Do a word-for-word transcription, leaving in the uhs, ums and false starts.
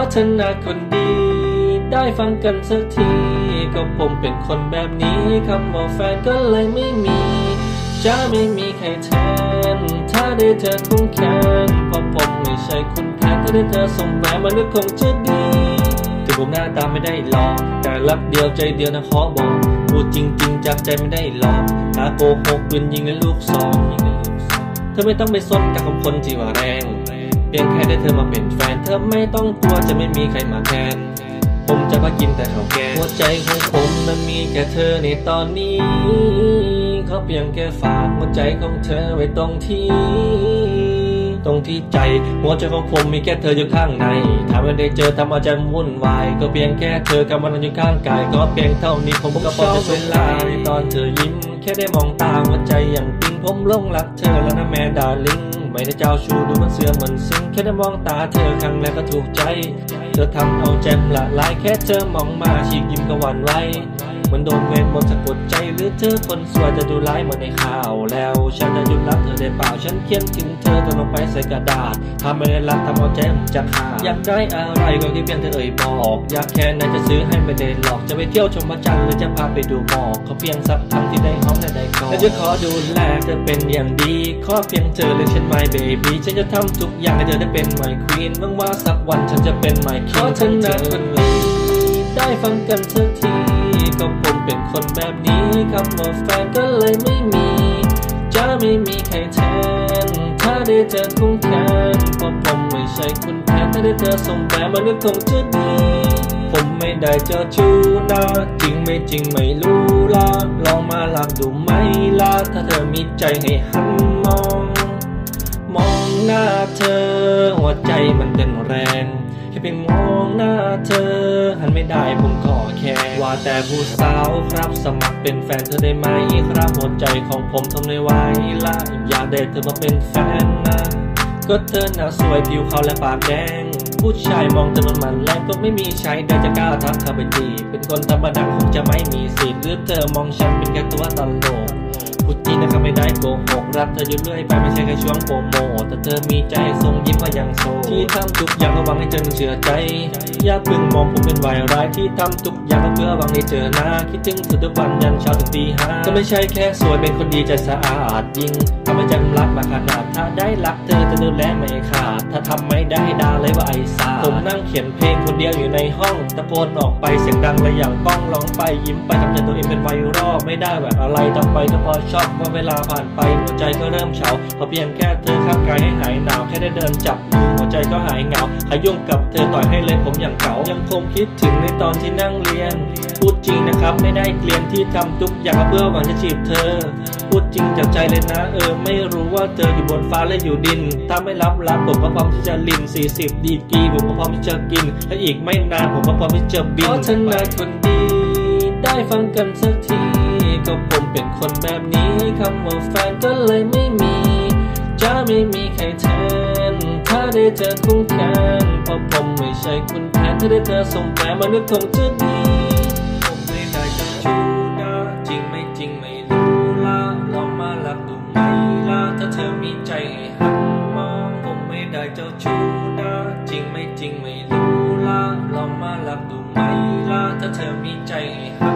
อเธอหน้าคนดีได้ฟังกันสักทีก็ผมเป็นคนแบบนี้คำว่าแฟนก็เลยไม่มีจะไม่มีใครแทนถ้าได้เธอคงแค้นเพราะผมไม่ใช่คุณแทนถ้าได้เธอส่งแหวนมันก็คงจะดีถึงผมหน้าตาไม่ได้หลอกแต่รักเดียวใจเดียวนะขอบอกพูดจริงๆจากใจไม่ได้หลอกตาโกหกปืนยิงในลูกซองเธอไม่ต้องไปสนกับคำคนที่ว่าแรงเพียงแค่ได้เธอมาเป็นแฟนเธอไม่ต้องกลัวจะไม่มีใครมาแทนผมจะมากินแต่ข้าวแกงหัวใจของผมนั้นมีแค่เธอในตอนนี้เขาเพียงแค่ฝากหัวใจของเธอไว้ตรงที่ตรงที่ใจหัวใจของผมมีแค่เธออยู่ข้างในถ้าไม่ได้เจอทำเอาใจวุ่นวายก็เพียงแค่เธอกับมันอยู่ข้างกายก็เพียงเท่านี้ผมก็พอจะสลายตอนเธอยิ้มแค่ได้มองตาหัวใจอย่างปิ๊งผมหลงรักเธอแล้วนะแม่ดาริ่งไม่ได้เจ้าชู้ดูมันเสือเหมือนซิงแค่ได้มองตาเธอครั้งแรกก็ถูกใจเธอทำเอาแจ่มละลายแค่เธอมองมาฉีกยิ้มก็หวั่นไหวเหมือนโดนเวทมนต์สะกดใจหรือเธอคนสวยจะดูร้ายเหมือนในข่าวแล้วฉันจะหยุดรักเธอได้เปล่าฉันเขียนถึงเธอต้องลงไปใส่กระดาษถ้าไม่ได้รักทำเอาแจ่มจะขาดอยากได้อะไรก็แค่เพียงเธอเอ่ยบอกอยากแค่ไหนจะซื้อให้ไม่ได้หลอกจะไปเที่ยวชมพระจันทร์หรือจะพาไปดูหมอกเขาเพียงสักคำที่ได้หอมและได้กอดและจะขอดูแลเธอเป็นอย่างดีขอเพียงเธอเรียกฉัน my baby ฉันจะทำทุกอย่างให้เธอได้เป็น my queen หวังว่าสักวันฉันจะเป็น my king ขอเธอหน้าคนดีได้ฟังกันสักทีก็ผมเป็นคนแบบนี้คำว่าแฟนก็เลยไม่มีจะไม่มีใครแทนถ้าได้เธอคงแค้นเพราะผมไม่ใช่คุณแทนถ้าได้เธอส่งแหวนมันก็คงจะดีผมไม่ได้เจอชู้นะจริงไม่จริงไม่รู้ละลองมาลองดูไหมล่ะถ้าเธอมีใจให้หันมองมองหน้าเธอหัวใจมันเต้นแรงแค่เพียงมองหน้าเธอหันไม่ได้ผมขอแค่ว่าแต่ผู้สาวครับสมัครเป็นแฟนเธอได้ไหมครับหัวใจของผมทนไม่ไหวละอยากได้เธอมาเป็นแฟนนะก็เธอหน้าสวยผิวขาวและปากแดงผู้ชายมองเธอมันมันแรงก็ไม่มีชายใดจะกล้าทักเข้าไปจีบเป็นคนธรรมดาคงจะไม่มีสิทธิ์หรือเธอมองฉันเป็นแค่ตัวตลกพูดจริงนะครับไม่ได้โกหกรักเธออยู่เรื่อยไปไม่ใช่แค่ช่วงโปรโมทแต่เธอมีใจทรงยิ้มก็ยังโซที่ทำทุกอย่างก็หวังให้เธอเชื่อใจอย่าเพิ่งมองผมเป็นวายร้ายที่ทำทุกอย่างก็เพื่อหวังให้เจอหน้าคิดถึงเธอทุกวันยันเช้าถึงตีห้าก็ไม่ใช่แค่สวยเป็นคนดีใจสะอาดยิ่งทำให้ใจรักมาขนาดถ้าได้รักเธอจะดูแลไม่ขาดถ้าทำไม่ได้ด่าเลยว่าไอ้สาผมนั่งเขียนเพลงคนเดียวอยู่ในห้องตะโกนออกไปเสียงดังเลยอย่างก้องร้องไปยิ้มไปทำใจตัวเองเป็นไวรัลไม่ได้แบบอะไรต่อไปก็พอชอบว่าเวลาผ่านไปหัวใจก็เริ่มเฉาพอเพียงแค่เธอข้างกายให้หายหนาวแค่ได้เดินจับมือหัวใจก็หายเหงาขยุ่งกับเธอต่อยให้เลยผมอย่างเก่ายังคงคิดถึงในตอนที่นั่งเรียนพูดจริงนะครับไม่ได้เกลียนที่ทำทุกอย่างเพื่อหวังจะจีบเธอพูดจริงจากใจเลยนะเออไม่รู้ว่าเธออยู่บนฟ้าและอยู่ดินถ้าไม่รับรักผมก็พร้อมที่จะลินสี่สิบดีกรีผมก็พร้อมที่จะกินและอีกไม่นานผมก็พร้อมที่จะบินขอเธอหน้าคนดีได้ฟังกันสักทีก็ผมเป็นคนแบบนี้คำว่าแฟนก็เลยไม่มีจะไม่มีใครแทนถ้าได้เธอคงแค้นเพราะผมไม่ใช่คุณแทนถ้าได้เธอส่งแหวนมันก็คงจะดีผมไม่ได้เจ้าชู้นะจริงไม่จริงไม่รู้ละลองมาลักดูไหมล่ะถ้าเธอมีใจให้หันมองผมไม่ได้เจ้าชู้นะจริงไม่จริงไม่รู้ละลองมาลักดูไหมล่ะถ้าเธอมีใจให้หัน